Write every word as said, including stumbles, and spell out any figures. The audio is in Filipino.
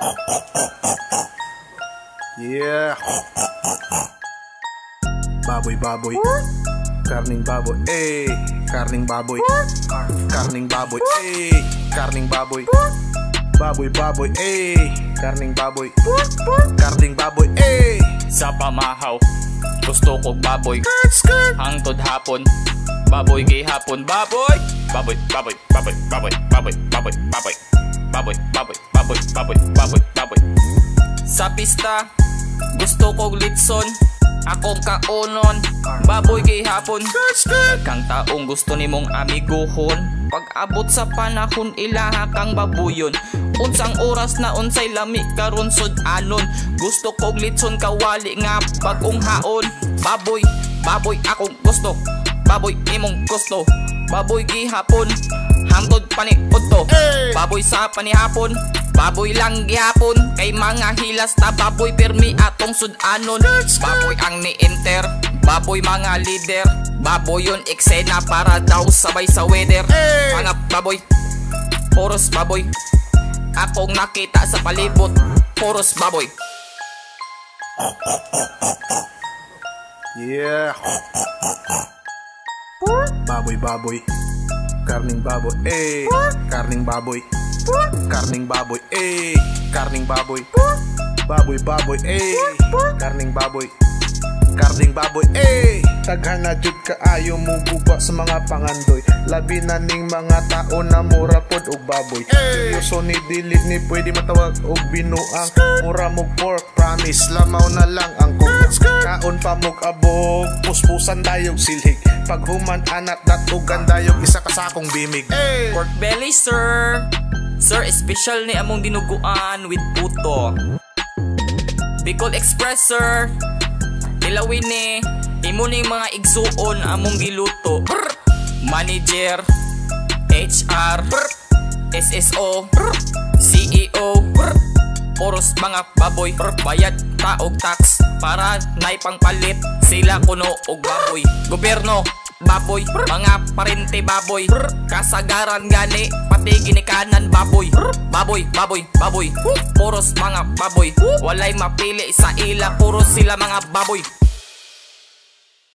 Yeah. Baboy, baboy. Karning baboy. Eh, karning baboy. Karning baboy. Eh, karning baboy. Baboy, baboy. Eh, karning baboy. Karning baboy. Eh. Sa pamahaw, gusto ko baboy. Hangtod hapon, baboy gihapon. Baboy, baboy, baboy, baboy, baboy, baboy, baboy, baboy, baboy, baboy, baboy, baboy, baboy, baboy. Sa pista, gusto ko litson, akong kaunon, baboy gihapon. Kang taong gusto nimong amiguhon, pag abot sa panahon ilaha kang babuyon. Unsang oras na unsay lami karon sud anon, gusto kog litson kawali nga bagong haon. Baboy, baboy akong gusto, baboy imong gusto, baboy gihapon, hangtod paniudto. Baboy sa panihapon, baboy lang gihapon, kay mga hilas na baboy permi atong sudanon. Baboy ang ni-enter, baboy mga leader, baboy yon eksena para daw sabay sa weather. Mga baboy, puros baboy, akong nakita sa palibot, puros baboy. Yeah. Baboy, baboy. Karning baboy. Eh, karning baboy. Karning baboy. Eh, karning baboy. Baboy, baboy. Eh, karning baboy. Karning baboy. Eh, Taghan na jud kaayo mo guba sa mga pangandoy, labi na ning mga tao na mura pod og baboy. Seryoso ni dili ni pwede matawag og binuang, mura mo pork, promise lamaw na lang ang kuko. Kaon pa mog abog, puspusan dayog silhig, paghuman anat datugan dayog isa ka sakong bimig. Pork belly sir, sir special ni among dinuguan with puto. Bicol Express sir, ilawin ni imo ning mga igsuon among giluto. Brr. Manager, H R, brr. S S O, brr. C E O, brr. Puros mga baboy, brr. Bayad ta og tax para nay pangpalit sila kuno og baboy. Gobyerno, baboy, brr. Mga parente baboy, brr. Kasagaran gani pati ginikanan baboy, brr. Baboy, baboy, baboy, puros mga baboy, walay mapili sa ila, puros sila mga baboy.